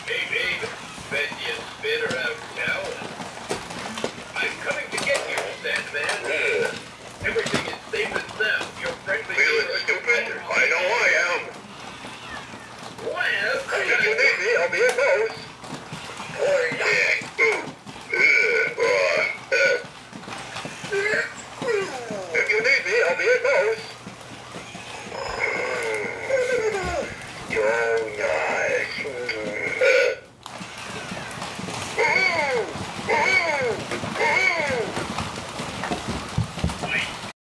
Hey, David, bet you spit her out town. I'm coming to get you, Sandman. Everything is safe and sound. Your friendly Feeling stupid? I know I am. Well, If you need me, I'll be at most. If you need me, I'll be at most. Jonah.